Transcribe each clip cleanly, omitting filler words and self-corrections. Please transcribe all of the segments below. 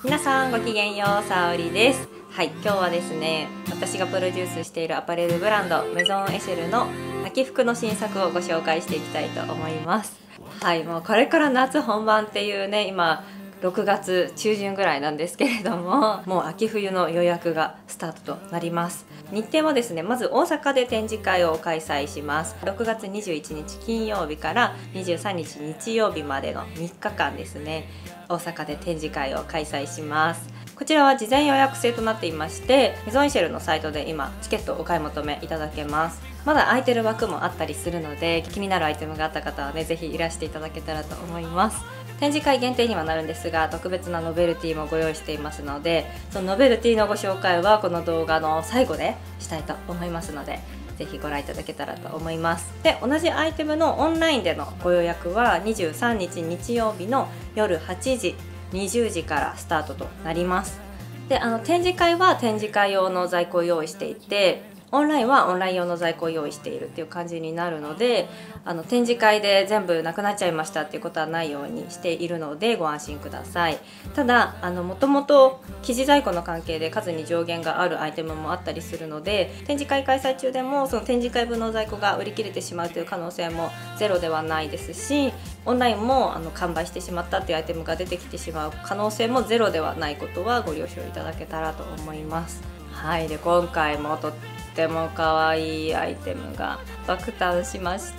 皆さんごきげんよう、さおりです。はい、今日はですね、私がプロデュースしているアパレルブランドメゾンエシェルの秋服の新作をご紹介していきたいと思います。はい、もうこれから夏本番っていうね、今6月中旬ぐらいなんですけれども、もう秋冬の予約がスタートとなります。日程はですね、まず大阪で展示会を開催します。6月21日金曜日から23日日曜日までの3日間ですね、大阪で展示会を開催します。こちらは事前予約制となっていまして、メゾンエシェルのサイトで今チケットをお買い求めいただけます。まだ空いてる枠もあったりするので、気になるアイテムがあった方はね、ぜひいらしていただけたらと思います。展示会限定にはなるんですが、特別なノベルティもご用意していますので、そのノベルティのご紹介はこの動画の最後でしたいと思いますので、ぜひご覧いただけたらと思います。で、同じアイテムのオンラインでのご予約は23日日曜日の夜8時20時からスタートとなります。で、展示会は展示会用の在庫を用意していて、オンラインはオンライン用の在庫を用意しているっていう感じになるので、展示会で全部なくなっちゃいましたっていうことはないようにしているのでご安心ください。ただもともと生地在庫の関係で数に上限があるアイテムもあったりするので、展示会開催中でもその展示会分の在庫が売り切れてしまうという可能性もゼロではないですし、オンラインも完売してしまったっていうアイテムが出てきてしまう可能性もゼロではないことはご了承いただけたらと思います。はい、で今回もとっても可愛いアイテムが爆誕しまして、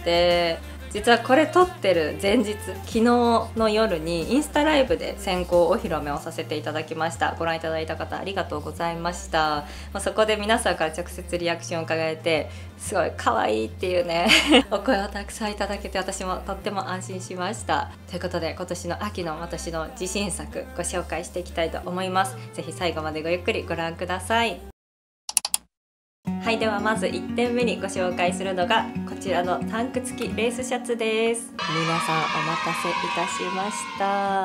実はこれ撮ってる前日、昨日の夜にインスタライブで先行お披露目をさせていただきました。ご覧いただいた方ありがとうございました。そこで皆さんから直接リアクションを伺えて、すごい可愛いっていうねお声をたくさんいただけて、私もとっても安心しました。ということで、今年の秋の私の自信作ご紹介していきたいと思います。ぜひ最後までごゆっくりご覧ください。はい、ではまず1点目にご紹介するのがこちらのタンク付きレースシャツです。皆さんお待たせいたしました。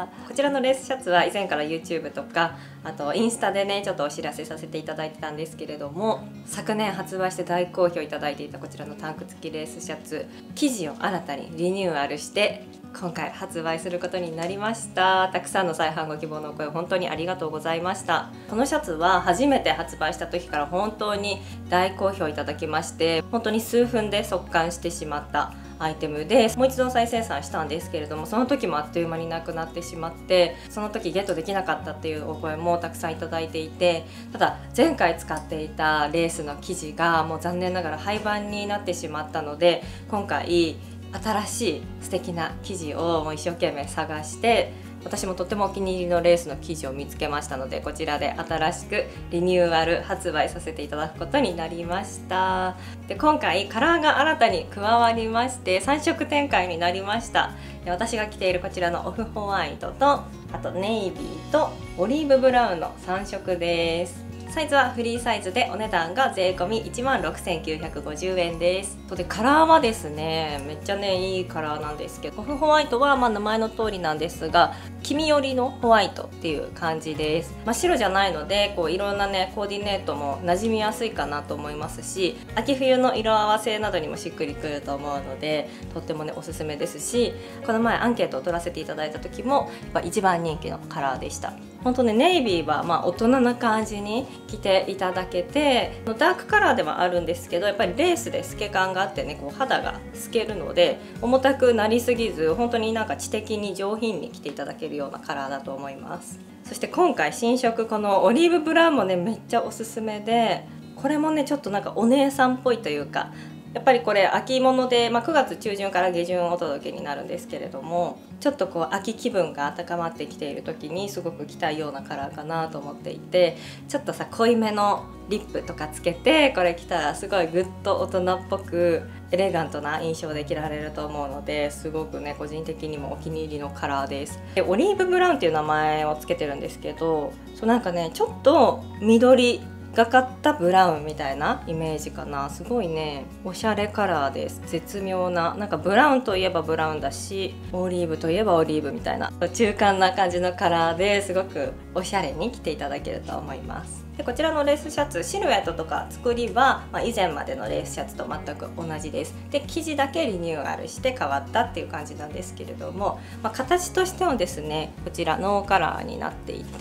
こちらのレースシャツは以前から YouTube とか、あとインスタでねちょっとお知らせさせていただいてたんですけれども、昨年発売して大好評いただいていたこちらのタンク付きレースシャツ、生地を新たにリニューアルして今回発売することになりました。たくさんの再販ご希望のお声本当にありがとうございました。このシャツは初めて発売した時から本当に大好評いただきまして、本当に数分で速乾してしまったアイテムで、もう一度再生産したんですけれども、その時もあっという間になくなってしまって、その時ゲットできなかったっていうお声もたくさんいただいていて、ただ前回使っていたレースの生地がもう残念ながら廃盤になってしまったので、今回新しい素敵な生地をもう一生懸命探して、私もとってもお気に入りのレースの生地を見つけましたので、こちらで新しくリニューアル発売させていただくことになりました。で、今回カラーが新たに加わりまして3色展開になりました。で、私が着ているこちらのオフホワイトと、あとネイビーとオリーブブラウンの3色です。サイズはフリーサイズでお値段が税込み 16,950 円です。で、カラーはですね、めっちゃねいいカラーなんですけど、オフホワイトは名前の通りなんですが、黄身寄りのホワイトっていう感じです。真っ白じゃないので、いろんなねコーディネートも馴染みやすいかなと思いますし、秋冬の色合わせなどにもしっくりくると思うので、とってもねおすすめですし、この前アンケートを取らせていただいた時もやっぱ一番人気のカラーでした。本当ね、ネイビーは大人な感じに着ていただけて、ダークカラーではあるんですけど、やっぱりレースで透け感があってね、肌が透けるので重たくなりすぎず、本当になんか知的に上品に着ていただけるようなカラーだと思います。そして今回新色、このオリーブブラウンもねめっちゃおすすめで、これもねちょっとなんかお姉さんっぽいというか、やっぱりこれ秋物で、9月中旬から下旬お届けになるんですけれども、ちょっと秋気分が高まってきている時にすごく着たいようなカラーかなと思っていて、ちょっと濃いめのリップとかつけてこれ着たらすごいグッと大人っぽくエレガントな印象で着られると思うので、すごくね個人的にもお気に入りのカラーです。で、オリーブブラウンっていう名前をつけてるんですけど、なんかねちょっと緑がかったブラウンみたいなイメージかな。すごいねおしゃれカラーです。絶妙な、なんかブラウンといえばブラウンだし、オリーブといえばオリーブみたいな中間な感じのカラーで、すごくおしゃれに着ていただけると思います。で、こちらのレースシャツ、シルエットとか作りは、以前までのレースシャツと全く同じです。で、生地だけリニューアルして変わったっていう感じなんですけれども、形としてはですね、こちらノーカラーになっていて、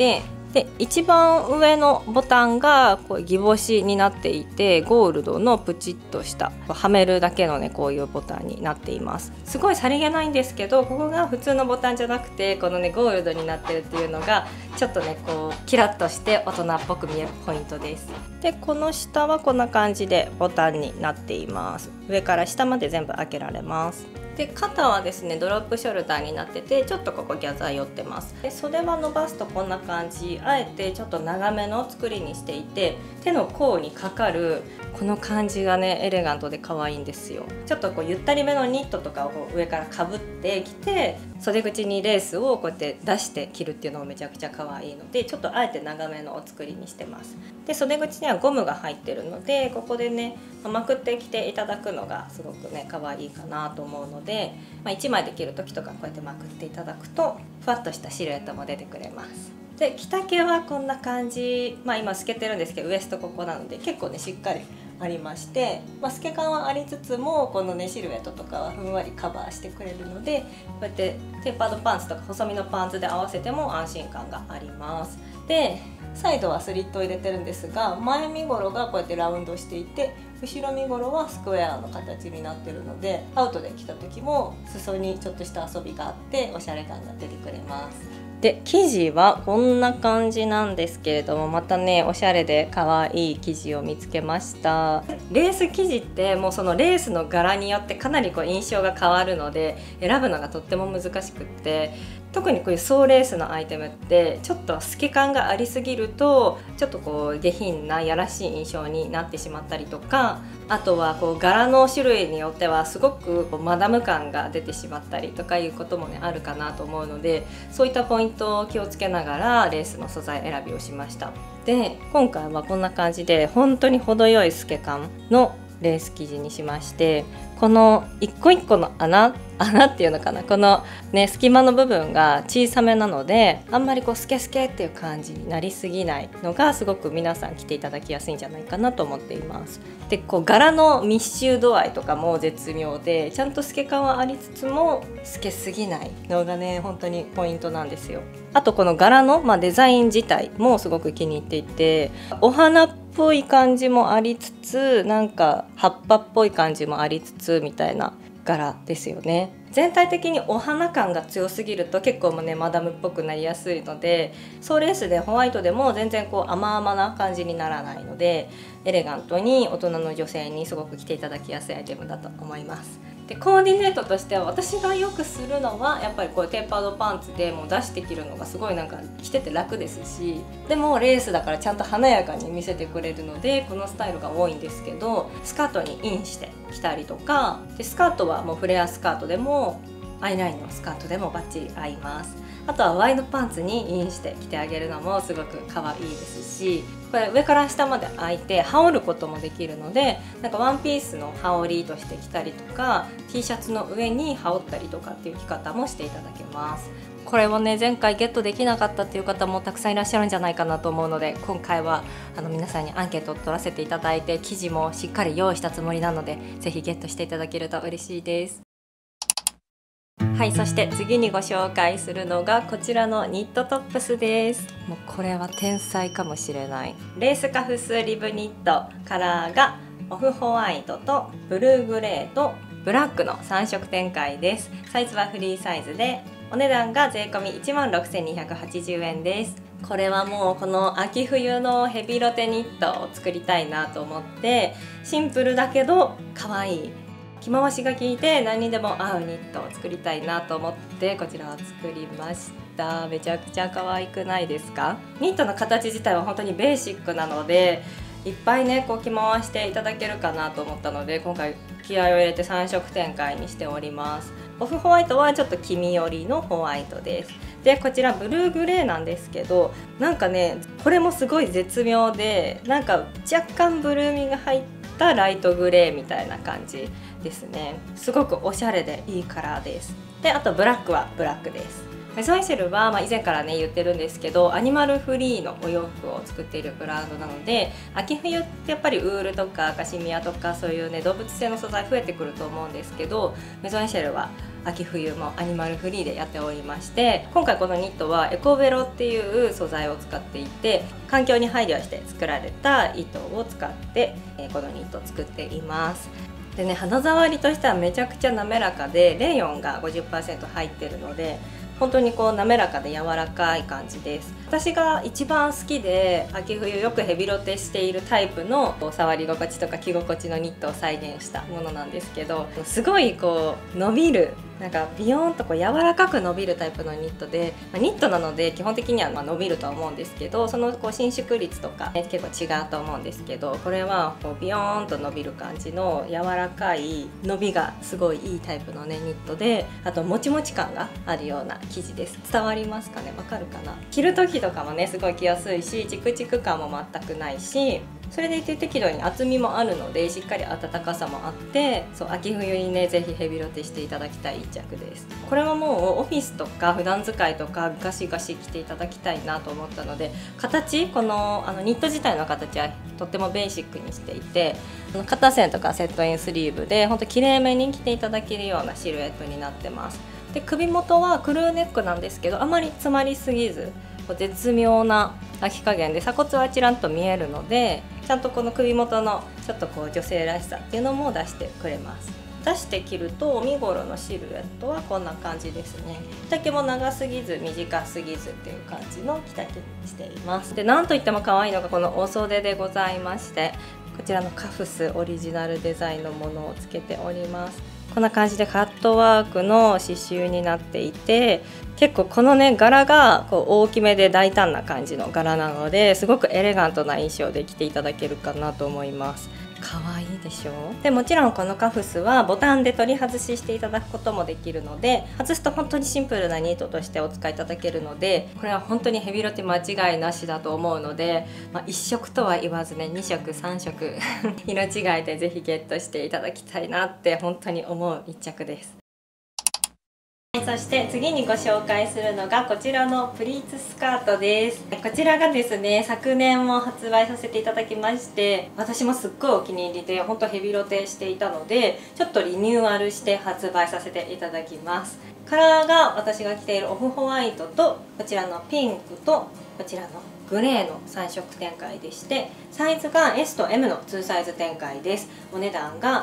で一番上のボタンがこうギボシになっていて、ゴールドのプチッとしたはめるだけのねこういうボタンになっています。すごいさりげないんですけど、ここが普通のボタンじゃなくてこのねゴールドになってるっていうのがちょっとねこうキラッとして大人っぽく見えるポイントです。でこの下はこんな感じでボタンになっています。上から下まで全部開けられます。で肩はですねドロップショルダーになってて、ちょっとここギャザー寄ってます。で袖は伸ばすとこんな感じ、あえてちょっと長めの作りにしていて、手の甲にかかるこの感じがねエレガントで可愛いんですよ。ちょっとこうゆったりめのニットとかをこう上からかぶってきて、袖口にレースをこうやって出して着るっていうのもめちゃくちゃ可愛いので、ちょっとあえて長めのお作りにしてます。で袖口にはゴムが入ってるので、ここでねまくってきていただくのがすごくね可愛いかなと思うので、1枚で着る時とかこうやってまくっていただくとふわっとしたシルエットも出てくれます。で着丈はこんな感じ、今透けてるんですけどウエストここなので結構ねしっかりありまして、透け感はありつつもこのねシルエットとかはふんわりカバーしてくれるので、こうやってテーパードパンツとか細身のパンツで合わせても安心感があります。でサイドはスリットを入れてるんですが、前身頃がこうやってラウンドしていて、後ろ身頃はスクエアの形になってるので、アウトで着た時も裾にちょっとした遊びがあっておしゃれ感が出てくれます。で生地はこんな感じなんですけれども、またねおしゃれで可愛い生地を見つけました。レース生地ってもうそのレースの柄によってかなりこう印象が変わるので、選ぶのがとっても難しくって、特にこういう総レースのアイテムってちょっと透け感がありすぎるとちょっとこう下品なやらしい印象になってしまったりとか、あとはこう柄の種類によってはすごくマダム感が出てしまったりとかいうこともねあるかなと思うので、そういったポイントを気をつけながらレースの素材選びをしました。で今回はこんな感じで本当に程よい透け感のレース生地にしまして、この一個一個の穴っていうのかな、このね隙間の部分が小さめなので、あんまりこうスケスケっていう感じになりすぎないのがすごく皆さん着ていただきやすいんじゃないかなと思っています。でこう柄の密集度合いとかも絶妙で、ちゃんと透け感はありつつも透けすぎないのがね本当にポイントなんですよ。あとこの柄の、デザイン自体もすごく気に入っていて、お花っぽい感じもありつつ、なんか葉っぱっぽい感じもありつつみたいな柄ですよね。全体的にお花感が強すぎると結構もねマダムっぽくなりやすいので、ソーレースでホワイトでも全然こう甘々な感じにならないので、エレガントに大人の女性にすごく着ていただきやすいアイテムだと思います。でコーディネートとしては私がよくするのはやっぱりこうテーパードパンツでもう出して着るのがすごいなんか着てて楽ですし、でもレースだからちゃんと華やかに見せてくれるのでこのスタイルが多いんですけど、スカートにインして着たりとかで、スカートはもうフレアスカートでもアイラインのスカートでもバッチリ合います。あとはワイドパンツにインして着てあげるのもすごく可愛いですし、これ上から下まで開いて羽織ることもできるので、なんかワンピースの羽織りとして着たりとか T シャツの上に羽織ったりとかっていう着方もしていただけます。これをね前回ゲットできなかったっていう方もたくさんいらっしゃるんじゃないかなと思うので、今回は皆さんにアンケートを取らせていただいて生地もしっかり用意したつもりなので、ぜひゲットしていただけると嬉しいです。はい、そして次にご紹介するのがこちらのニットトップスです。もうこれは天才かもしれない。レースカフスリブニット、カラーがオフホワイトとブルーグレーとブラックの3色展開です。サイズはフリーサイズでお値段が税込み 16,280 円です。これはもうこの秋冬のヘビロテニットを作りたいなと思って、シンプルだけど可愛い着回しが効いて何にでも合うニットを作りたいなと思ってこちらを作りました。めちゃくちゃ可愛くないですか？ニットの形自体は本当にベーシックなのでいっぱいねこう着回していただけるかなと思ったので、今回気合を入れて3色展開にしております。オフホワイトはちょっと黄身寄りのホワイトです。でこちらブルーグレーなんですけど、なんかねこれもすごい絶妙で、なんか若干ブルーみが入ったライトグレーみたいな感じですね。すごくおしゃれでいいカラーです。であとブラックはブラックです。メゾンエシェルは、以前からね言ってるんですけど、アニマルフリーのお洋服を作っているブランドなので、秋冬ってやっぱりウールとかカシミヤとかそういうね動物性の素材増えてくると思うんですけど、メゾンエシェルは秋冬もアニマルフリーでやっておりまして、今回このニットはエコベロっていう素材を使っていて、環境に配慮して作られた糸を使ってこのニットを作っています。でね、肌触りとしてはめちゃくちゃ滑らかで、レーヨンが 50% 入ってるので本当にこう滑らかで柔らかい感じです。私が一番好きで秋冬よくヘビロテしているタイプの触り心地とか着心地のニットを再現したものなんですけど、すごいこう伸びる、なんかビヨーンとこう柔らかく伸びるタイプのニットで、ニットなので基本的には伸びるとは思うんですけど、そのこう伸縮率とか、結構違うと思うんですけど、これはこうビヨーンと伸びる感じの柔らかい伸びがすごいいいタイプのねニットで、あともちもち感があるような生地です。伝わりますかね、わかるかな。着る時とかもねすごい着やすいし、チクチク感も全くないし、それでいて適度に厚みもあるのでしっかり暖かさもあって、そう秋冬にねぜひヘビロテしていただきたい一着です。これはもうオフィスとか普段使いとかガシガシ着ていただきたいなと思ったので、形このニット自体の形はとってもベーシックにしていて、肩線とかセットインスリーブでほんときれいめに着ていただけるようなシルエットになってます。で首元はクルーネックなんですけど、あまり詰まりすぎず絶妙な秋加減で鎖骨はちらんと見えるので、ちゃんとこの首元のちょっとこう女性らしさっていうのも出してくれます。出して着るとお見頃のシルエットはこんな感じですね。着丈も長すぎず短すぎずっていう感じの着丈にしています。でなんといっても可愛いのがこのお袖でございまして、こちらのカフスオリジナルデザインのものをつけております。こんな感じでカットワークの刺繍になっていて、結構このね柄がこう大きめで大胆な感じの柄なので、すごくエレガントな印象で着ていただけるかなと思います。可愛いでしょ。でもちろんこのカフスはボタンで取り外ししていただくこともできるので、外すと本当にシンプルなニットとしてお使いいただけるので、これは本当にヘビロテ間違いなしだと思うので、1色とは言わずね2色3色色違いでぜひゲットしていただきたいなって本当に思う一着です。そして次にご紹介するのがこちらのプリーツスカートです。こちらがですね昨年も発売させていただきまして、私もすっごいお気に入りで本当ヘビロテしていたので、ちょっとリニューアルして発売させていただきます。カラーが私が着ているオフホワイトとこちらのピンクとこちらのグレーの3色展開でして、サイズが S と M の2サイズ展開です。お値段が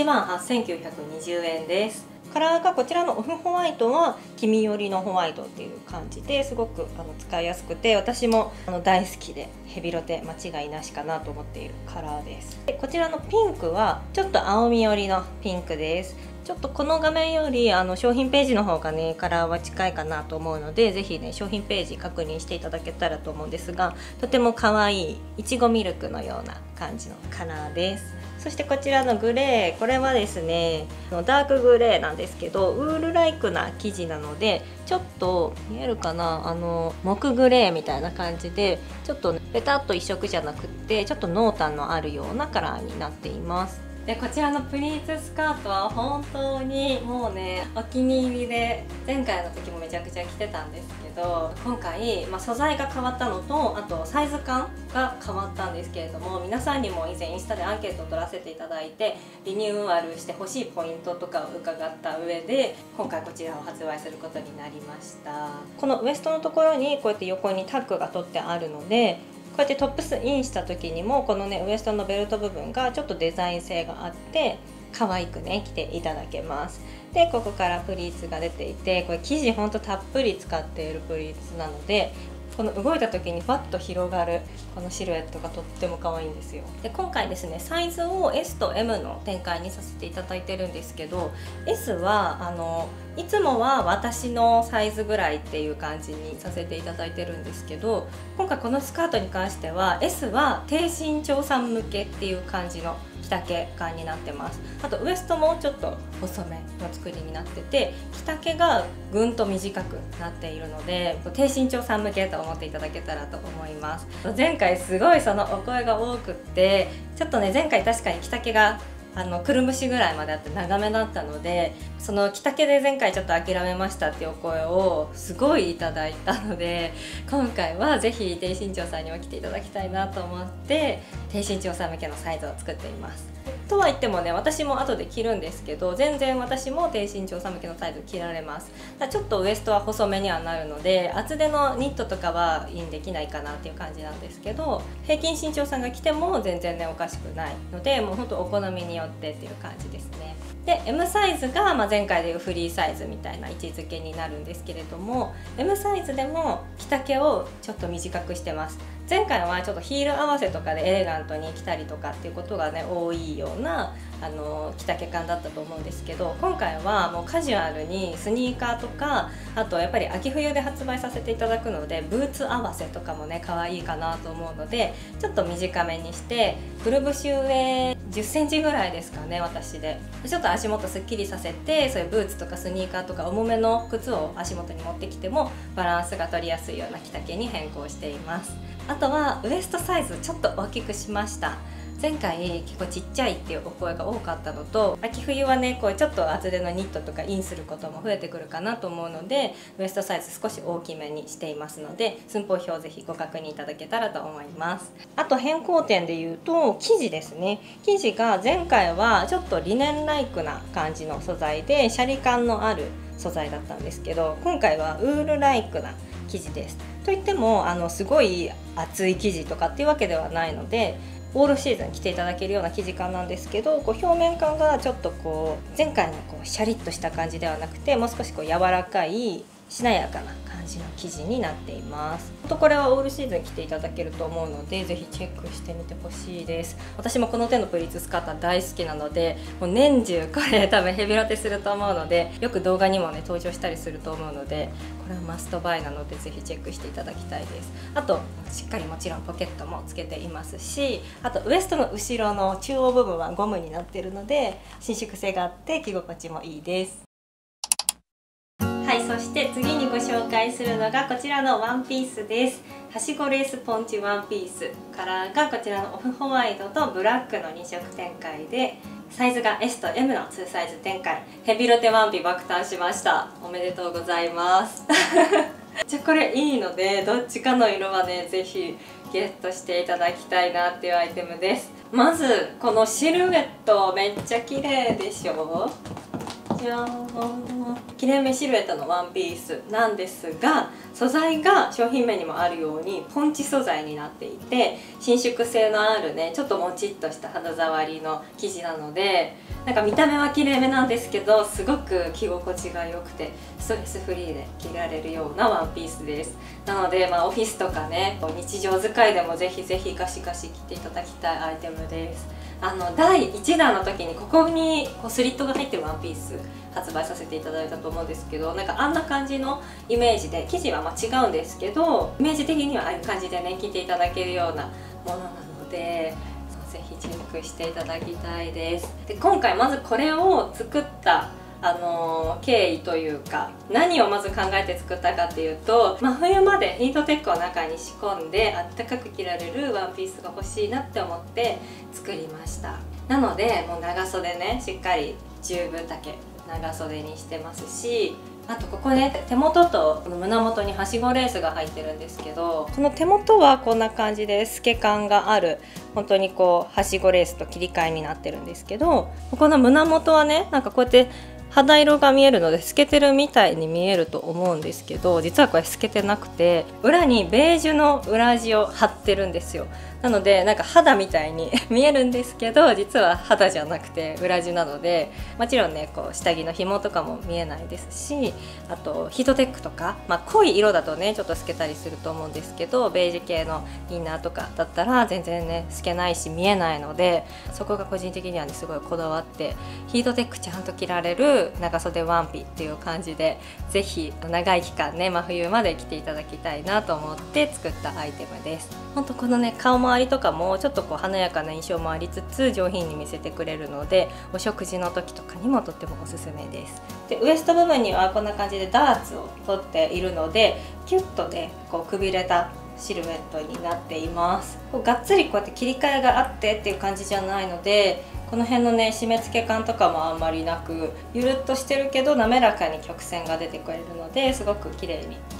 18,920 円です。カラーがこちらのオフホワイトは黄身寄りのホワイトっていう感じですごく使いやすくて、私も大好きでヘビロテ間違いなしかなと思っているカラーです。でこちらのピンクはちょっと青み寄りのピンクです。ちょっとこの画面より商品ページの方がねカラーは近いかなと思うので、ぜひね商品ページ確認していただけたらと思うんですが、とても可愛いいちごミルクのような感じのカラーです。そしてこちらのグレー、これはですねダークグレーなんですけど、ウールライクな生地なのでちょっと見えるかな、木グレーみたいな感じで、ちょっとペタッと一色じゃなくってちょっと濃淡のあるようなカラーになっています。でこちらのプリーツスカートは本当にもうねお気に入りで、前回の時もめちゃくちゃ着てたんですけど、今回、素材が変わったのとあとサイズ感が変わったんですけれども、皆さんにも以前インスタでアンケートを取らせていただいてリニューアルしてほしいポイントとかを伺った上で、今回こちらを発売することになりました。このウエストのところにこうやって横にタックが取ってあるので、こうやってトップスインした時にもこのねウエストのベルト部分がちょっとデザイン性があって可愛くね着ていただけます。でここからプリーツが出ていて、これ生地ほんとたっぷり使っているプリーツなので、この動いた時にファッと広がるこのシルエットがとっても可愛いんですよ。で今回ですねサイズを S と M の展開にさせていただいてるんですけど、 S はいつもは私のサイズぐらいっていう感じにさせていただいてるんですけど、今回このスカートに関しては S は低身長さん向けっていう感じの着丈感になってます。あとウエストもちょっと細めの作りになってて、着丈がぐんと短くなっているので低身長さん向けと思っていただけたらと思います。前回すごいそのお声が多くって、ちょっとね前回確かに着丈がくるむしぐらいまであって長めだったので、その着丈で前回ちょっと諦めましたっていうお声をすごいいただいたので、今回はぜひ低身長さんにも着ていただきたいなと思って低身長さん向けのサイズを作っています。 とは言ってもね、私も後で着るんですけど、全然私も低身長寒向けのサイズ着られます。ただちょっとウエストは細めにはなるので、厚手のニットとかはインできないかなっていう感じなんですけど、平均身長さんが着ても全然ねおかしくないので、もうほんとお好みによってっていう感じですね。で M サイズが、前回でいうフリーサイズみたいな位置づけになるんですけれども、 M サイズでも着丈をちょっと短くしてます。前回はちょっとヒール合わせとかでエレガントに着たりとかっていうことがね多いような着丈感だったと思うんですけど、今回はもうカジュアルにスニーカーとか、あとやっぱり秋冬で発売させていただくのでブーツ合わせとかもね可愛いかなと思うので、ちょっと短めにしてくるぶし上10センチぐらいですかね、私でちょっと足元すっきりさせて、そういうブーツとかスニーカーとか重めの靴を足元に持ってきてもバランスが取りやすいような着丈に変更しています。あとはウエストサイズちょっと大きくしました。前回結構ちっちゃいっていうお声が多かったのと、秋冬はねこうちょっと厚手のニットとかインすることも増えてくるかなと思うので、ウエストサイズ少し大きめにしていますので、寸法表ぜひご確認いただけたらと思います。あと変更点で言うと生地ですね。生地が前回はちょっとリネンライクな感じの素材でシャリ感のある素材だったんですけど、今回はウールライクな生地です。といってもすごい厚い生地とかっていうわけではないので、オールシーズン着ていただけるような生地感なんですけど、表面感がちょっと前回のシャリッとした感じではなくて、もう少し柔らかいしなやかな感じの生地になっています。これはオールシーズン着ていただけると思うので、ぜひチェックしてみてほしいです。私もこの手のプリーツスカート大好きなので、もう年中これ多分ヘビロテすると思うので、よく動画にもね登場したりすると思うので、これはマストバイなのでぜひチェックしていただきたいです。あとしっかりもちろんポケットもつけていますし、あとウエストの後ろの中央部分はゴムになっているので伸縮性があって着心地もいいです。はい、そして次にご紹介するのがこちらのワンピースです。はしごレースポンチワンピースカラーがこちらのオフホワイトとブラックの2色展開で、サイズが S と M の2サイズ展開、ヘビロテワンピ爆誕しました。おめでとうございますじゃあこれいいので、どっちかの色はねぜひゲットしていただきたいなっていうアイテムです。まずこのシルエットめっちゃ綺麗でしょ。じゃーん、切れ目シルエットのワンピースなんですが、素材が商品名にもあるようにポンチ素材になっていて、伸縮性のあるねちょっともちっとした肌触りの生地なので、なんか見た目は綺麗めなんですけど、すごく着心地が良くてストレスフリーで着られるようなワンピースです。なので、オフィスとかね日常使いでもぜひぜひガシガシ着ていただきたいアイテムです。第1弾の時にここにスリットが入ってるワンピース発売させていただいたと思うんですけど、なんかあんな感じのイメージで、生地は違うんですけどイメージ的にはああいう感じでね着ていただけるようなものなので、ぜひチェックしていただきたいです。で今回まずこれを作った経緯というか、何をまず考えて作ったかっていうと、真冬までヒートテックを中に仕込んであったかく着られるワンピースが欲しいなって思って作りました。なのでもう長袖ねしっかり10分丈長袖にしてますし、あとここね手元とこの胸元にはしごレースが入ってるんですけど、この手元はこんな感じで透け感がある本当にはしごレースと切り替えになってるんですけど、ここの胸元はねなんかこうやって肌色が見えるので透けてるみたいに見えると思うんですけど、実はこれ透けてなくて、裏にベージュの裏地を貼ってるんですよ。なのでなんか肌みたいに見えるんですけど、実は肌じゃなくて裏地なので、もちろんね下着の紐とかも見えないですし、あとヒートテックとか、濃い色だとねちょっと透けたりすると思うんですけど、ベージュ系のインナーとかだったら全然ね透けないし見えないので、そこが個人的にはねすごいこだわって、ヒートテックちゃんと着られる長袖ワンピっていう感じで、ぜひ長い期間ね真冬まで着ていただきたいなと思って作ったアイテムです。ほんとこのね顔周りとかもちょっと華やかな印象もありつつ上品に見せてくれるので、お食事の時とかにもとってもおすすめです。でウエスト部分にはこんな感じでダーツを取っているので、キュッとねくびれたシルエットになっています。がっつりこうやって切り替えがあってっていう感じじゃないので、この辺のね締め付け感とかもあんまりなく、ゆるっとしてるけど滑らかに曲線が出てくれるので、すごく綺麗に着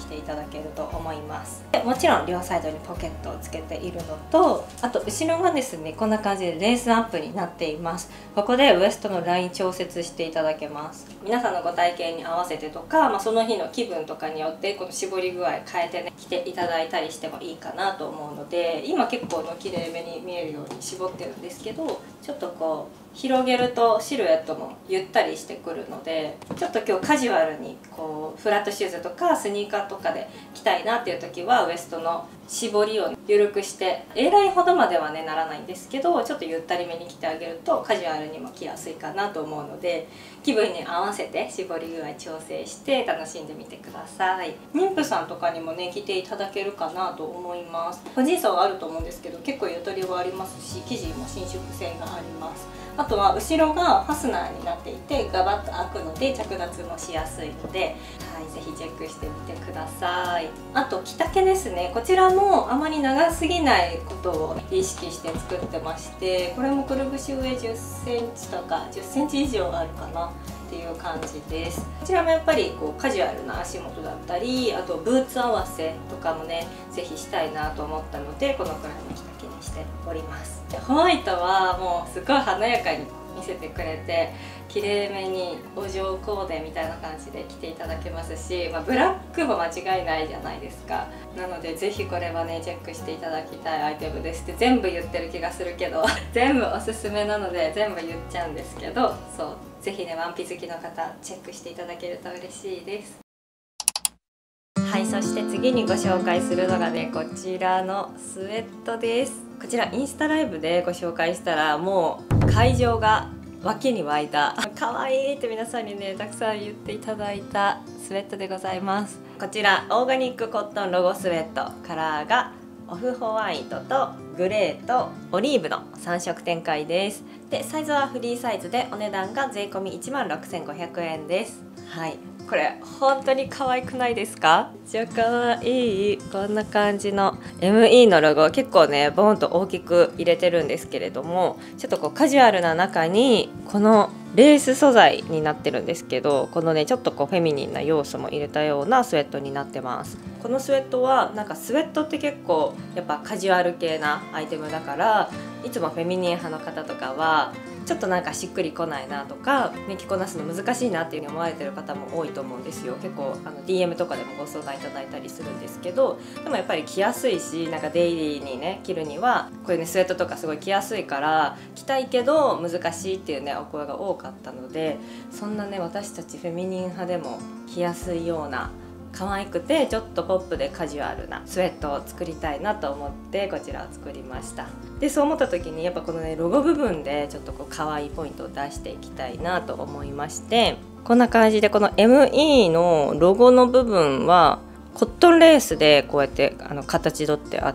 着ていただけると思います。でもちろん両サイドにポケットをつけているのと、あと後ろがですねこんな感じでレースアップになっています。ここでウエストのライン調節していただけます。皆さんのご体型に合わせてとか、その日の気分とかによってこの絞り具合変えてね着ていただいたりしてもいいかなと思うので、今結構綺麗めに見えるように絞ってるんですけど、ちょっとこう広げるとシルエットもゆったりしてくるので、ちょっと今日カジュアルにこうフラットシューズとかスニーカーとかで着たいなっていう時はウエストの絞りを緩くして A ラインほどまではねならないんですけど、ちょっとゆったりめに着てあげるとカジュアルにも着やすいかなと思うので、気分に合わせて絞り具合調整して楽しんでみてください。妊婦さんとかにもね着ていただけるかなと思います。個人差はあると思うんですけど、結構ゆとりはありますし、生地も伸縮性があります。あとは後ろがファスナーになっていてガバッと開くので着脱もしやすいので、ぜひチェックしてみてください。あと着丈ですね、こちらもあまり長すぎないことを意識して作ってまして、これもくるぶし上10センチとか10センチ以上あるかなっていう感じです。こちらもやっぱりこうカジュアルな足元だったり、あとブーツ合わせとかもね是非したいなと思ったので、このくらいの着丈にしております。でホワイトはもうすごい華やかに見せてくれて、綺麗めにお嬢コーデみたいな感じで着ていただけますし、ブラックも間違いないじゃないですか。なのでぜひこれはねチェックしていただきたいアイテムですって全部言ってる気がするけど全部おすすめなので全部言っちゃうんですけど、そうぜひねワンピ好きの方チェックしていただけると嬉しいです。はい、そして次にご紹介するのがねこちらのスウェットです。こちらインスタライブでご紹介したらもう会場が脇に湧いた可愛いって皆さんにねたくさん言っていただいたスウェットでございます。こちらオーガニックコットンロゴスウェット、カラーがオフホワイトとグレーとオリーブの3色展開です。でサイズはフリーサイズでお値段が税込み16,500円です。はい、これ本当に可愛くないですか？めっちゃ可愛い。こんな感じの ME のロゴ、結構ねボーンと大きく入れてるんですけれども、ちょっとこうカジュアルな中にこのレース素材になってるんですけど、このねちょっとこうフェミニンな要素も入れたようなスウェットになってます。このスウェットはなんかスウェットって結構やっぱカジュアル系なアイテムだから、いつもフェミニン派の方とかはちょっとなんかしっくりこないなとか、ね、着こなすの難しいなっていうふうに思われてる方も多いと思うんですよ。結構DM とかでもご相談いただいたりするんですけど、でもやっぱり着やすいし、なんかデイリーにね着るにはこういうねスウェットとかすごい着やすいから着たいけど難しいっていうねお声が多かったので、そんなね私たちフェミニン派でも着やすいような可愛くてちょっとポップでカジュアルなスウェットを作りたいなと思ってこちらを作りました。でそう思った時にやっぱこのねロゴ部分でちょっとこう可愛いポイントを出していきたいなと思いまして、こんな感じでこの ME のロゴの部分はコットンレースでこうやって形取ってあって、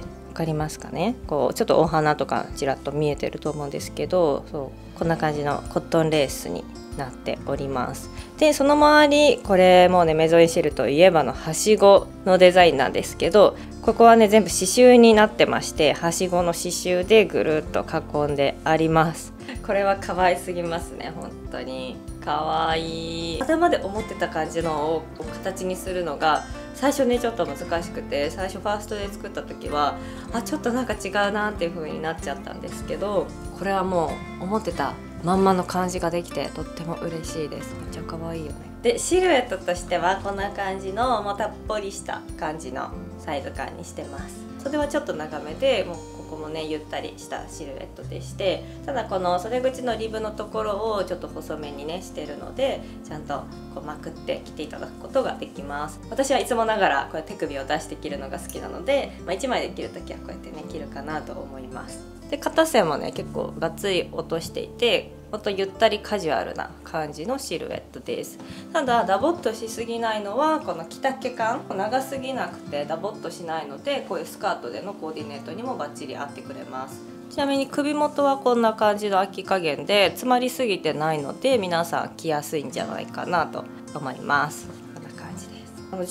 分かりますかね、こうちょっとお花とかちらっと見えてると思うんですけど、そうこんな感じのコットンレースになっております。でその周り、これもうねメゾンエシェルといえばのはしごのデザインなんですけど、ここはね全部刺繍になってまして、はしごの刺繍でぐるっと囲んであります。これは可愛すぎますね。本当に可愛い。頭で思ってた感じのを形にするのが最初ねちょっと難しくて、最初ファーストで作った時はちょっとなんか違うなっていう風になっちゃったんですけど、これはもう思ってたまんまの感じができてとっても嬉しいです。めっちゃ可愛いよね。でシルエットとしてはこんな感じのもうたっぷりした感じのサイズ感にしてます。袖はちょっと長めで、もうここもねゆったりしたシルエットでして、ただこの袖口のリブのところをちょっと細めにねしてるので、ちゃんとこうまくって着ていただくことができます。私はいつもながらこれ手首を出して着るのが好きなので、1枚で着るときはこうやってね着るかなと思います。で肩線もね結構がっつり落としていて、もっとゆったりカジュアルな感じのシルエットです。ただダボっとしすぎないのはこの着丈感、長すぎなくてダボっとしないので、こういうスカートでのコーディネートにもバッチリ合ってくれます。ちなみに首元はこんな感じの開き加減で詰まりすぎてないので、皆さん着やすいんじゃないかなと思います。こんな感じです。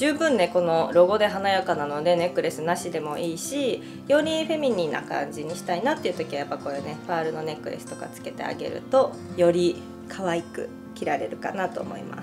十分ねこのロゴで華やかなのでネックレスなしでもいいし、よりフェミニンな感じにしたいなっていう時はやっぱこれねパールのネックレスとかつけてあげるとより可愛く着られるかなと思います。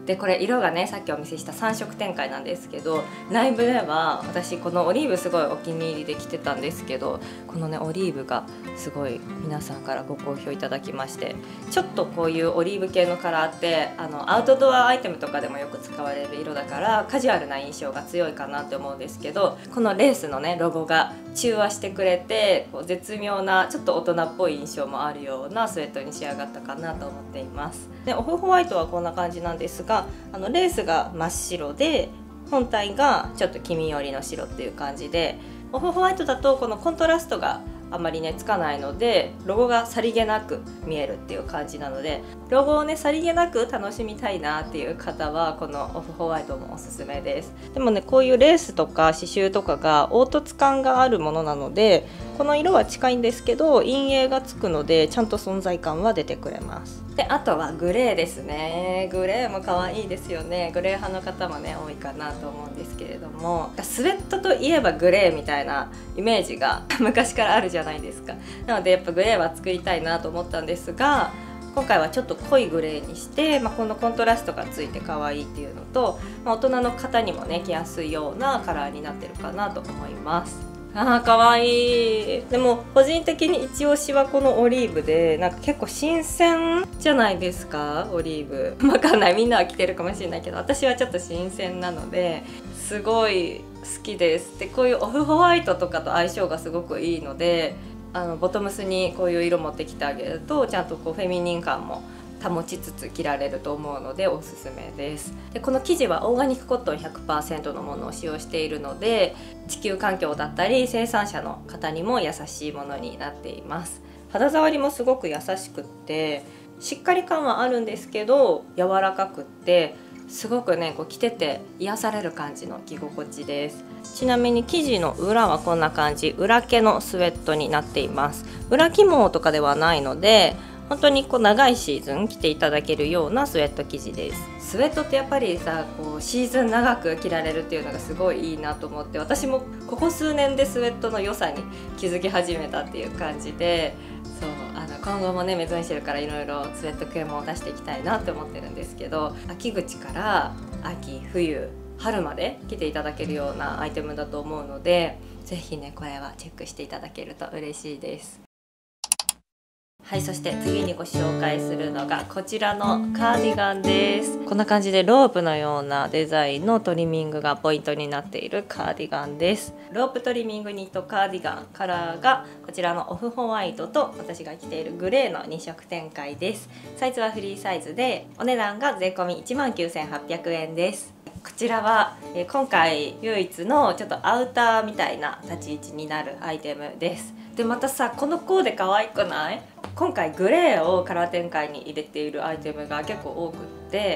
でこれ色がねさっきお見せした3色展開なんですけど、ライブでは私このオリーブすごいお気に入りで着てたんですけど、このねオリーブがすごい皆さんからご好評いただきまして、ちょっとこういうオリーブ系のカラーってアウトドアアイテムとかでもよく使われる色だからカジュアルな印象が強いかなって思うんですけど、このレースのねロゴが中和してくれてこう絶妙なちょっと大人っぽい印象もあるようなスウェットに仕上がったかなと思っています。でオフホワイトはこんな感じなんですが、レースが真っ白で本体がちょっと黄緑の白っていう感じで、オフホワイトだとこのコントラストがあまりねつかないのでロゴがさりげなく見えるっていう感じなので、ロゴをねさりげなく楽しみたいなっていう方はこのオフホワイトもおすすめです。でもねこういうレースとか刺繍とかが凹凸感があるものなので、この色は近いんですけど陰影がつくのでちゃんと存在感は出てくれます。であとはグレーですね。グレーも可愛いですよね。グレー派の方もね多いかなと思うんですけれども、スウェットといえばグレーみたいなイメージが昔からあるじゃないですか。なのでやっぱグレーは作りたいなと思ったんですが、今回はちょっと濃いグレーにして、このコントラストがついて可愛いっていうのと、大人の方にもね着やすいようなカラーになってるかなと思います。かわいい。でも個人的に一押しはこのオリーブで、なんか結構新鮮じゃないですかオリーブ。わかんない、みんなは着てるかもしれないけど私はちょっと新鮮なのですごい好きです。でこういうオフホワイトとかと相性がすごくいいので、ボトムスにこういう色持ってきてあげるとちゃんとこうフェミニン感も保ちつつ着られると思うのでおすすめです。でこの生地はオーガニックコットン 100% のものを使用しているので、地球環境だったり生産者の方にも優しいものになっています。肌触りもすごく優しくってしっかり感はあるんですけど柔らかくってすごくねこう着てて癒される感じの着心地です。ちなみに生地の裏はこんな感じ、裏毛のスウェットになっています。裏起毛とかではないので本当にこう長いシーズン着ていただけるようなスウェット生地です。スウェットってやっぱりさこうシーズン長く着られるっていうのがすごいいいなと思って、私もここ数年でスウェットの良さに気づき始めたっていう感じで、そう今後もねメゾンエシェルからいろいろスウェット系も出していきたいなって思ってるんですけど、秋口から秋冬春まで着ていただけるようなアイテムだと思うので、ぜひねこれはチェックしていただけると嬉しいです。はい、そして次にご紹介するのがこちらのカーディガンです。こんな感じでロープのようなデザインのトリミングがポイントになっているカーディガンです。ロープトリミングニットカーディガン、カラーがこちらのオフホワイトと私が着ているグレーの2色展開です。サイズはフリーサイズでお値段が税込み 19,800 円です。こちらは今回唯一のちょっとアウターみたいな立ち位置になるアイテムです。でまたさこのコーデ可愛くない？今回グレーをカラー展開に入れているアイテムが結構多くって、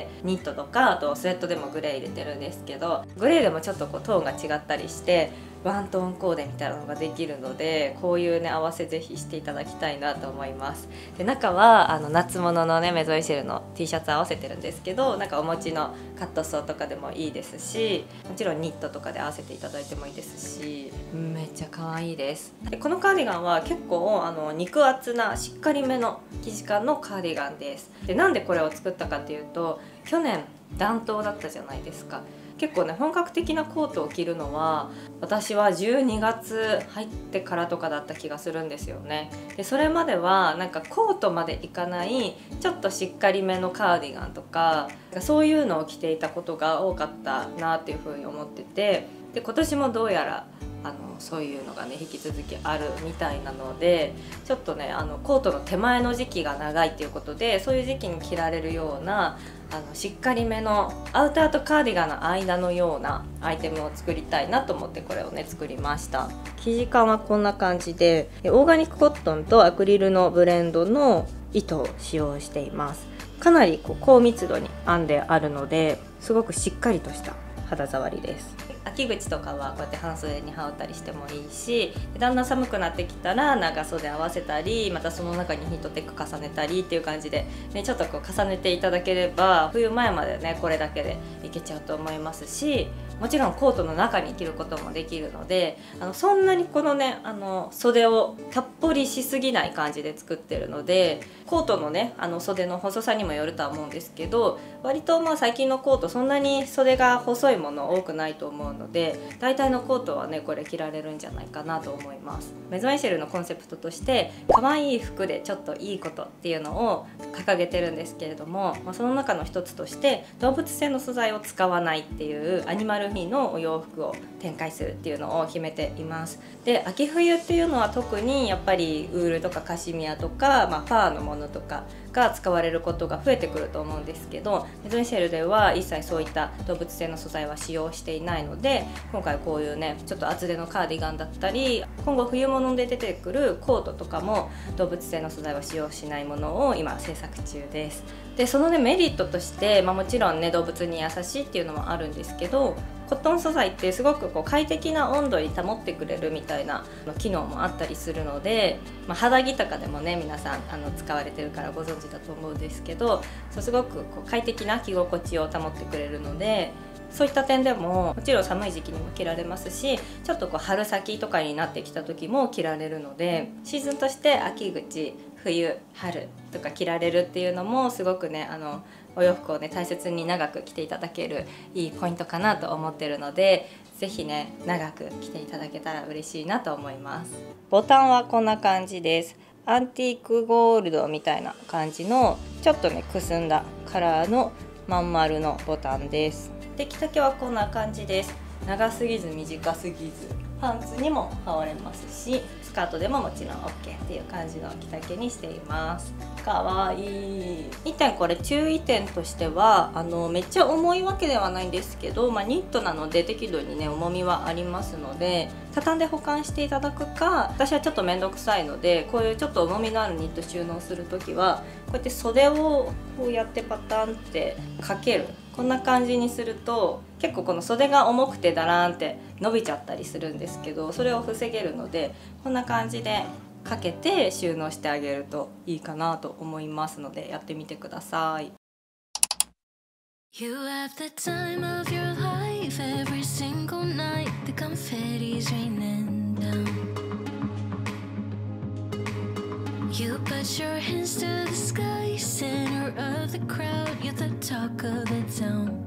ニットとかあとスウェットでもグレー入れてるんですけど、グレーでもちょっとこうトーンが違ったりしてワントーンコーデみたいなのができるので、こういうね合わせぜひしていただきたいなと思います。で中は夏物のねメゾンエシェルの T シャツ合わせてるんですけど、なんかお持ちのカットソーとかでもいいですし、もちろんニットとかで合わせていただいてもいいですし、めっちゃ可愛いです。でこのカーディガンは結構肉厚なしっかりめの生地感のカーディガンです。でなんでこれを作ったかっていうと、去年暖冬だったじゃないですか。結構ね本格的なコートを着るのは私は12月入ってからとかだった気がするんですよね。でそれまではなんかコートまでいかないちょっとしっかりめのカーディガンとかそういうのを着ていたことが多かったなっていうふうに思ってて、で今年もどうやらそういうのがね引き続きあるみたいなので、ちょっとねコートの手前の時期が長いっていうことで、そういう時期に着られるようなしっかりめのアウターとカーディガンの間のようなアイテムを作りたいなと思ってこれをね作りました。生地感はこんな感じでオーガニックコットンとアクリルのブレンドの糸を使用しています。かなり高密度に編んであるのですごくしっかりとした肌触りです。秋口とかはこうやって半袖に羽織ったりしてもいいし、だんだん寒くなってきたら長袖合わせたり、またその中にヒートテック重ねたりっていう感じで、ね、ちょっとこう重ねていただければ冬前までねこれだけでいけちゃうと思いますし、 もちろんコートの中に着ることもできるので、そんなにこのね袖をたっぷりしすぎない感じで作ってるので、コートのね袖の細さにもよるとは思うんですけど、割と最近のコートそんなに袖が細いもの多くないと思うので、大体のコートはねこれ着られるんじゃないかなと思います。メゾンエシェルのコンセプトとして可愛い服でちょっといいことっていうのを掲げてるんですけれども、その中の一つとして動物性の素材を使わないっていうアニマルフィーのお洋服を展開するっていうのを決めています。で秋冬っていうのは特にやっぱりウールとかカシミヤとか、ファーのものとかが使われることが増えてくると思うんですけど、メゾンエシェルでは一切そういった動物性の素材は使用していないので、今回こういうねちょっと厚手のカーディガンだったり、今後冬物で出てくるコートとかも動物性の素材は使用しないものを今制作中です。でそのねメリットとして、もちろんね動物に優しいっていうのもあるんですけど、コットン素材ってすごく快適な温度に保ってくれるみたいな機能もあったりするので、肌着とかでもね皆さん使われてるからご存知だと思うんですけど、すごく快適な着心地を保ってくれるので、そういった点でももちろん寒い時期にも着られますし、ちょっと春先とかになってきた時も着られるので、シーズンとして秋口、冬、春とか着られるっていうのもすごくねお洋服をね大切に長く着ていただけるいいポイントかなと思ってるので、是非ね長く着ていただけたら嬉しいなと思います。ボタンはこんな感じです。アンティークゴールドみたいな感じのちょっとねくすんだカラーのまん丸のボタンです。で着丈はこんな感じです。長すぎず短すぎず、パンツにも羽織れますし、スカートでももちろん OK っていう感じの着丈にしています。かわいい。1点これ注意点としてはめっちゃ重いわけではないんですけど、ニットなので適度にね重みはありますので、畳んで保管していただくか、私はちょっと面倒くさいのでこういうちょっと重みのあるニット収納する時はこうやって袖をこうやってパタンってかける、こんな感じにすると結構この袖が重くてダラーンって伸びちゃったりするんですけど、それを防げるのでこんな感じでかけて収納してあげるといいかなと思いますので、やってみてください。You have the time of your life every single night. The confetti's raining down. You put your hands to the sky, center of the crowd. You're the talk of the town.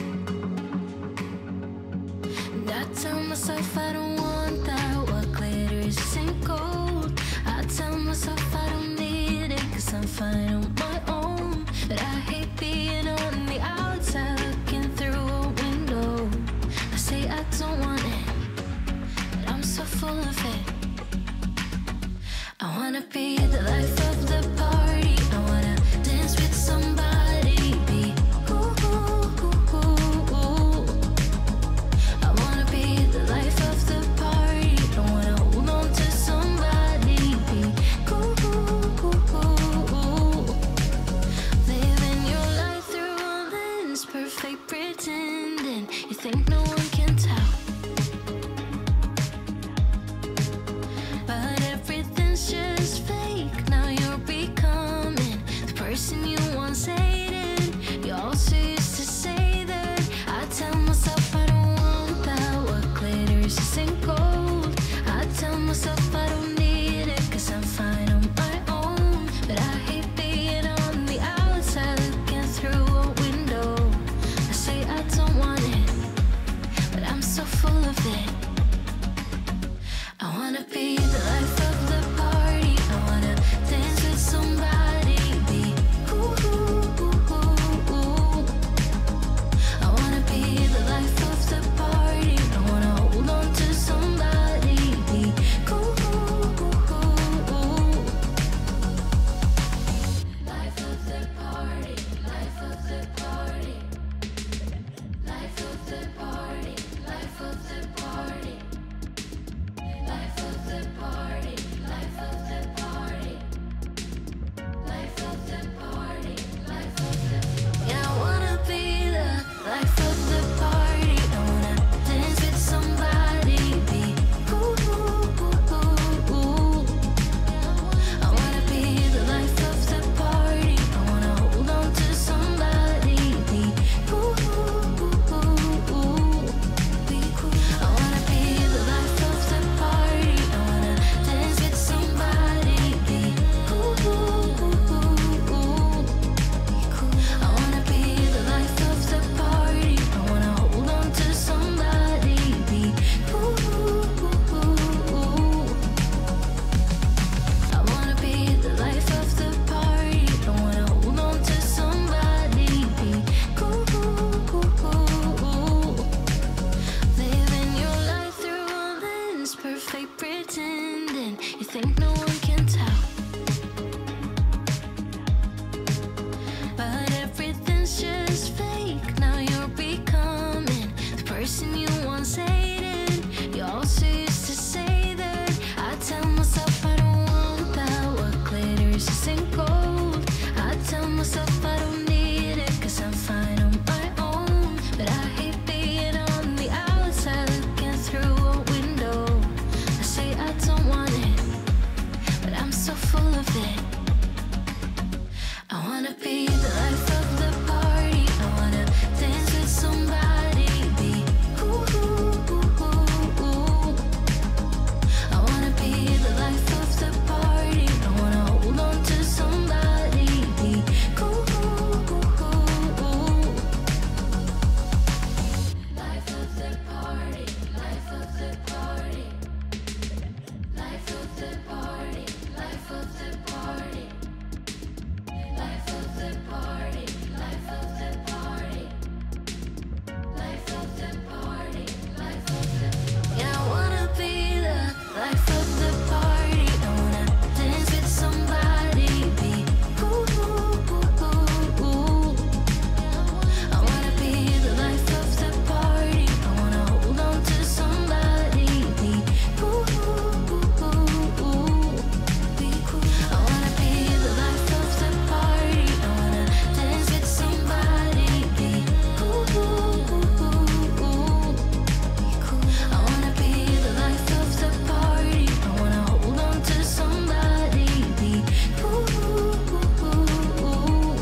And I tell myself I don't want that. What glitters isn't gold. I tell myself I don't need it, 'cause I'm fine on my own. But I hate being on the outside looking through a window. I say I don't want it, but I'm so full of it. I wanna be the life of the party. I wanna dance with somebody. Be ooh, ooh, ooh, ooh, ooh. I wanna be the life of the party. I wanna hold on to somebody. Be ooh, ooh, ooh, ooh, ooh. Living your life through a lens, perfect pretending. You think no one can tell, but everything's just fake now. pretend you think no one can tell, but everything's just fake. Now you're becoming the person you once hated. You also used to say that. I tell myself I don't want that. What glitters isn't gold. I tell myself I don't need it, 'cause I'm fine on my own. But I hate being on the outside looking through a window. I say I don't want it, but I'm so full of it. I wanna be the life of the party. I wanna dance with somebody. Be ooh, ooh, ooh, ooh, ooh. I wanna be the life of the party. I wanna hold on to somebody. Be cool, ooh, ooh, ooh, ooh. Life of the party. Life of the party. Life of the party. Life of the party. Life of the party, life of the party, life of the party, life of the party. Yeah, I wanna be the life of the party. I wanna dance with somebody. Be ooh, ooh, ooh, ooh, ooh. I wanna be the life of the party. I wanna hold on to somebody. Be ooh, ooh, ooh, ooh, ooh. Be cool. I wanna be the life of the party. I wanna dance with somebody. Be ooh, ooh, ooh, ooh, ooh. Be cool. I wanna be the life of the party. I wanna hold on to somebody. Be ooh, ooh, ooh, ooh.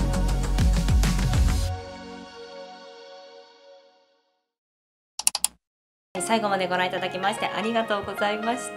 最後までご覧いただきましてありがとうございました。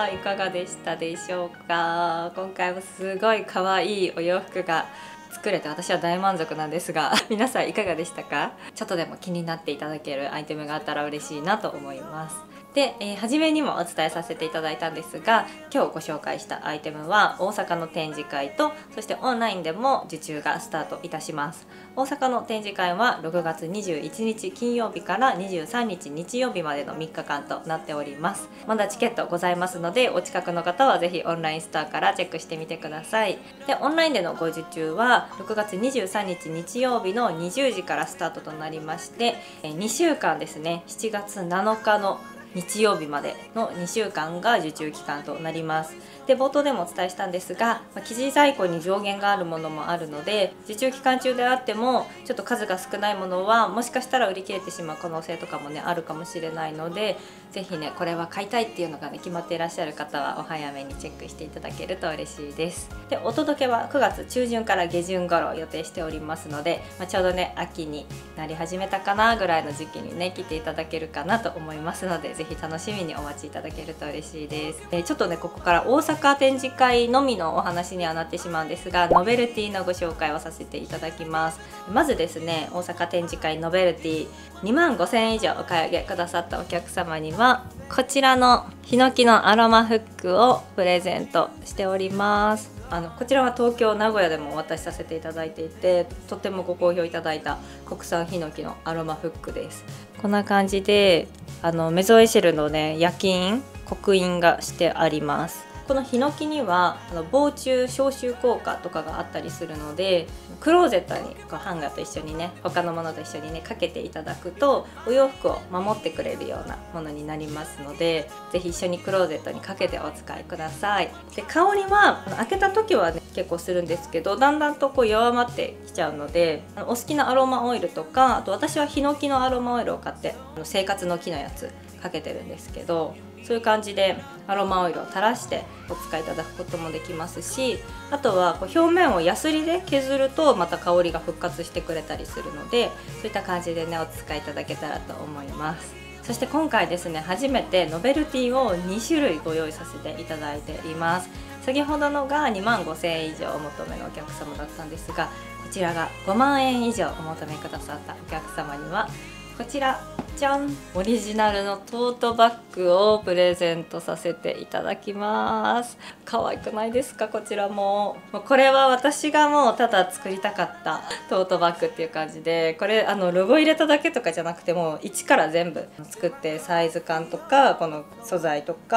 いかがでしたでしょうか。今回もすごい可愛いお洋服が作れて私は大満足なんですが皆さんいかがでしたか。ちょっとでも気になっていただけるアイテムがあったら嬉しいなと思います。で、初めにもお伝えさせていただいたんですが、今日ご紹介したアイテムは大阪の展示会とそしてオンラインでも受注がスタートいたします。大阪の展示会は6月21日金曜日から23日日曜日までの3日間となっております。まだチケットございますのでお近くの方はぜひオンラインストアからチェックしてみてください。で、オンラインでのご受注は6月23日日曜日の20時からスタートとなりまして、2週間ですね、7月7日の日曜日までの2週間が受注期間となります。で、冒頭でもお伝えしたんですが、生地在庫に上限があるものもあるので、受注期間中であってもちょっと数が少ないものはもしかしたら売り切れてしまう可能性とかもねあるかもしれないので、ぜひねこれは買いたいっていうのがね決まっていらっしゃる方はお早めにチェックしていただけると嬉しいです。で、お届けは9月中旬から下旬頃予定しておりますので、ちょうどね秋になり始めたかなぐらいの時期にね来ていただけるかなと思いますので、ぜひ楽しみにお待ちいただけると嬉しいです。ちょっとねここから大阪展示会のみのお話にはなってしまうんですが、ノベルティのご紹介をさせていただきます。まずですね、大阪展示会ノベルティ2万5000円以上お買い上げくださったお客様にはこちらのヒノキのアロマフックをプレゼントしております。こちらは東京名古屋でもお渡しさせていただいていて、とてもご好評いただいた国産ヒノキのアロマフックです。こんな感じでメゾンエシェルのね焼き印刻印がしてあります。このヒノキには防虫消臭効果とかがあったりするので、クローゼットにハンガーと一緒にね他のものと一緒にねかけていただくとお洋服を守ってくれるようなものになりますので、ぜひ一緒にクローゼットにかけてお使いください。で、香りは開けた時はね結構するんですけど、だんだんと弱まってきちゃうので、お好きなアロマオイルとか、あと私はヒノキのアロマオイルを買って生活の木のやつかけてるんですけど、そういう感じでアロマオイルを垂らしてお使いいただくこともできますし、あとは表面をヤスリで削るとまた香りが復活してくれたりするので、そういった感じでねお使いいただけたらと思います。そして今回ですね、初めてノベルティを2種類ご用意させていただいています。先ほどのが2万5000円以上お求めのお客様だったんですが、こちらが5万円以上お求めくださったお客様にはこちらじゃん、オリジナルのトートバッグをプレゼントさせていただきます。可愛くないですか。こちらもこれは私がもうただ作りたかったトートバッグっていう感じで、これロゴ入れただけとかじゃなくてもう一から全部作って、サイズ感とかこの素材とか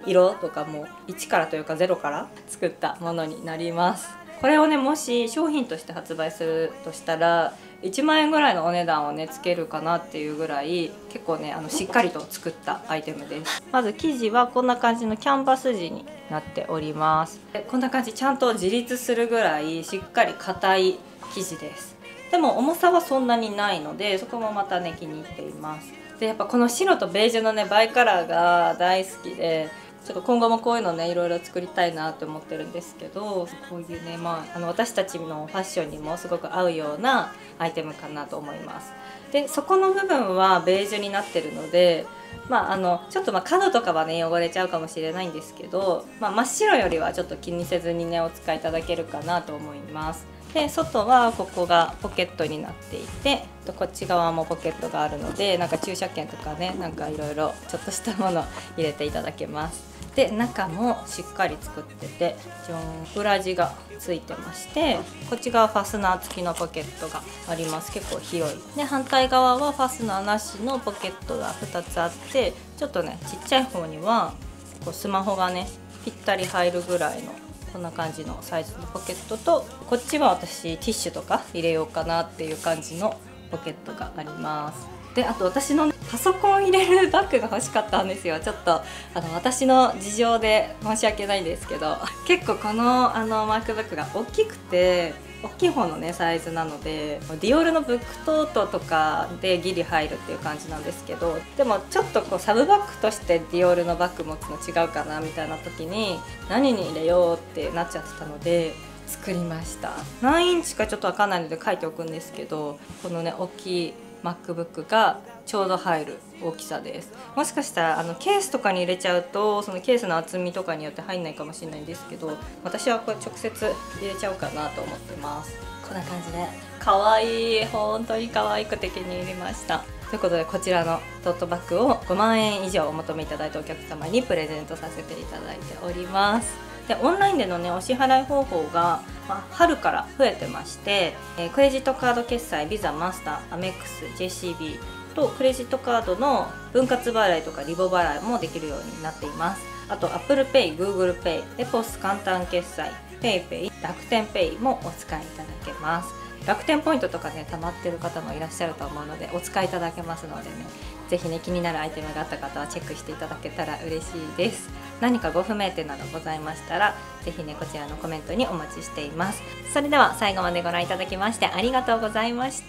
色とかも1からというか0から作ったものになります。これをねもし商品として発売するとしたら1万円ぐらいのお値段をねつけるかなっていうぐらい結構ねしっかりと作ったアイテムです。まず生地はこんな感じのキャンバス地になっております。でこんな感じちゃんと自立するぐらいしっかり硬い生地です。でも重さはそんなにないのでそこもまたね気に入っています。でやっぱこの白とベージュのねバイカラーが大好きでちょっと今後もこういうのねいろいろ作りたいなって思ってるんですけど、こういうね私たちのファッションにもすごく合うようなアイテムかなと思います。でそこの部分はベージュになってるのでちょっと角とかはね汚れちゃうかもしれないんですけど、真っ白よりはちょっと気にせずにねお使いいただけるかなと思います。で外はここがポケットになっていてこっち側もポケットがあるのでなんか駐車券とかねいろいろちょっとしたもの入れていただけます。で中もしっかり作ってて裏地がついてまして、こっち側ファスナー付きのポケットがあります。結構広い。で反対側はファスナーなしのポケットが2つあってちょっとねちっちゃい方にはこうスマホがねぴったり入るぐらいのこんな感じのサイズのポケットと、こっちは私ティッシュとか入れようかなっていう感じのポケットがあります。であと私のパソコン入れるバッグが欲しかったんですよ。ちょっと私の事情で申し訳ないんですけど結構このMacBookが大きくて大きい方のねサイズなのでディオールのブックトートとかでギリ入るっていう感じなんですけど、でもちょっとこうサブバッグとしてディオールのバッグ持つの違うかなみたいな時に何に入れようってなっちゃってたので作りました。何インチかちょっと分かんないので書いておくんですけど、このね大きいMacBook がちょうど入る大きさです。もしかしたらケースとかに入れちゃうとそのケースの厚みとかによって入んないかもしれないんですけど、私はこれ直接入れちゃおうかなと思ってます。こんな感じで可愛い、本当に可愛くて気に入りました。ということでこちらのトートバッグを5万円以上お求めいただいたお客様にプレゼントさせていただいております。でオンラインでのねお支払い方法が、春から増えてまして、クレジットカード決済ビザマスターアメックス JCB とクレジットカードの分割払いとかリボ払いもできるようになっています。あと Apple Pay、Google Pay、エポス簡単決済、PayPay、楽天 Pay もお使いいただけます。楽天ポイントとかね溜まってる方もいらっしゃると思うのでお使いいただけますのでね、ぜひね気になるアイテムがあった方はチェックしていただけたら嬉しいです。何かご不明点などございましたらぜひねこちらのコメントにお待ちしています。それでは最後までご覧いただきましてありがとうございました。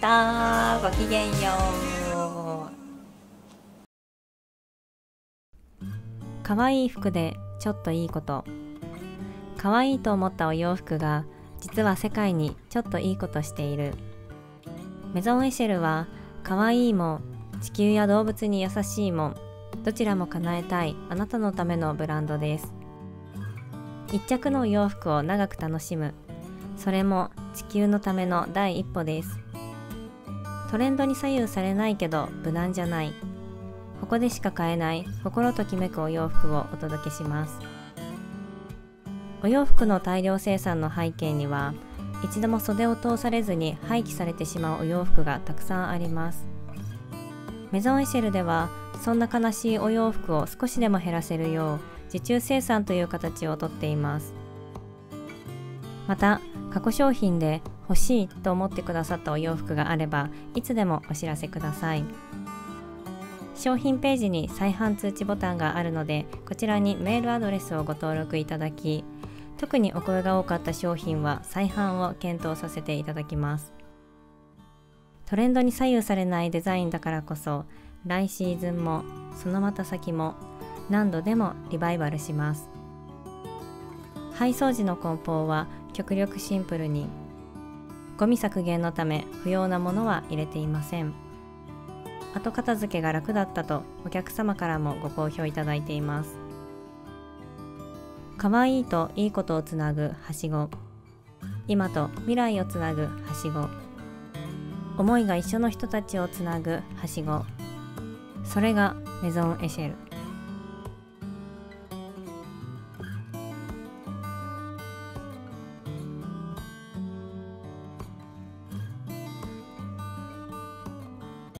ごきげんよう。かわいい服でちょっといいこと。かわいいと思ったお洋服が実は世界にちょっといいことしている。メゾンエシェルはかわいいも地球や動物に優しいもどちらも叶えたいあなたのためのブランドです。一着のお洋服を長く楽しむ、それも地球のための第一歩です。トレンドに左右されないけど無難じゃない、ここでしか買えない心ときめくお洋服をお届けします。お洋服の大量生産の背景には一度も袖を通されずに廃棄されてしまうお洋服がたくさんあります。メゾンエシェルではそんな悲しいお洋服を少しでも減らせるよう受注生産という形をとっています。また過去商品で欲しいと思ってくださったお洋服があればいつでもお知らせください。商品ページに再販通知ボタンがあるのでこちらにメールアドレスをご登録いただき、特にお声が多かった商品は再販を検討させていただきます。トレンドに左右されないデザインだからこそ来シーズンもそのまた先も何度でもリバイバルします。配送時の梱包は極力シンプルに、ゴミ削減のため不要なものは入れていません。後片付けが楽だったとお客様からもご好評いただいています。かわいいといいことをつなぐはしご、今と未来をつなぐはしご、思いが一緒の人たちをつなぐはしご、それがメゾンエシェル。